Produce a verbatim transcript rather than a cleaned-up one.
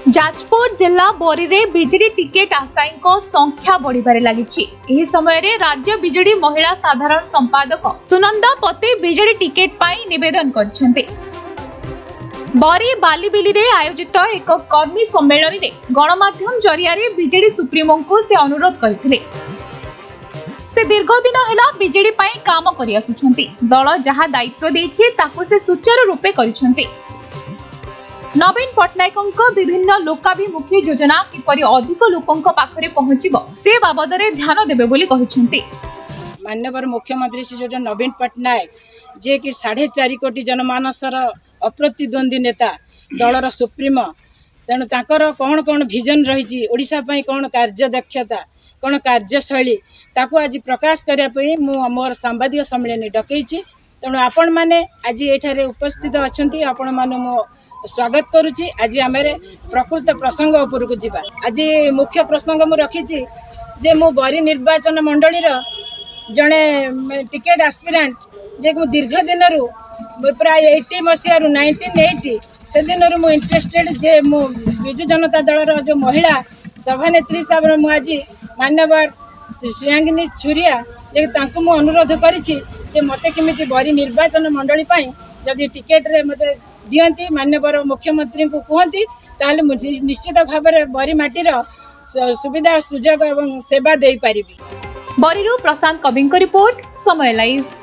जाजपुर जिला बोरी रे बिजली टिकेट आशायी संख्या बढ़िबारे लागिछि। एही समय रे राज्य बिजली महिला साधारण संपादक सुनंदा पते बिजली टिकेट पाई निवेदन करछन्ते। बोरी बालीबिली रे आयोजित एक कर्मी सम्मेलन रे गणमाध्यम जरिया रे बिजली सुप्रीमो को से अनुरोध करथिले। से दीर्घ दिन हेला बिजली पाई काम करि आसुछन्ते। दल जहा दायित्व देछि ताकू से सुचारू रूपे करिछन्ते। नवीन पट्टनायक विभिन्न लोकाभिमुखी योजना किपरि अधिक लोकंक पाखरे पहुंचिबो से बाबद रे ध्यान देबे बोली कहिसंती। माननीय मुख्यमंत्री श्री जो नवीन पट्टनायक जे कि साढ़े चार कोटी जनमानसर अप्रतिद्वंदी नेता दलर सुप्रीमो तेणु ताकर कौन कौन विजन रही ओडिशा पई कौन कार्य दक्षता कौन कार्यशैली ताकू आज प्रकाश करने मोर सांबादिक सम्मेलन डकई। तेणु आपण मैंने आज ये उपस्थित अच्छा आपण मान मो स्वागत करुच्ची। आज आम प्रकृत प्रसंग उपरकू जावा। आज मुख्य प्रसंग मु रखी जे मु बरी निर्वाचन मंडली जड़े टिकेट आस्पिरेंट जे मु दीर्घ दिन प्राय एटी मसीह नाइंटीन एटी से दिन मु इंटरेस्टेड जे मु विजु जनता दल जो महिला सभानेत्री हिसाब से मुझे मान्यवर श्रेयांगिनी छुरिया जे तांको मु अनुरोध करिछि जे मते केमिति बरी निर्वाचन मंडली पाई जदि टिकेट रे मते दियंती मान्यवर मुख्यमंत्री को कहती ताले निश्चित भाव में बरी माटीर सुविधा सुजोग एवं सेवा दे पारिबी। बरीरू प्रशांत कविंक रिपोर्ट समय लाइव।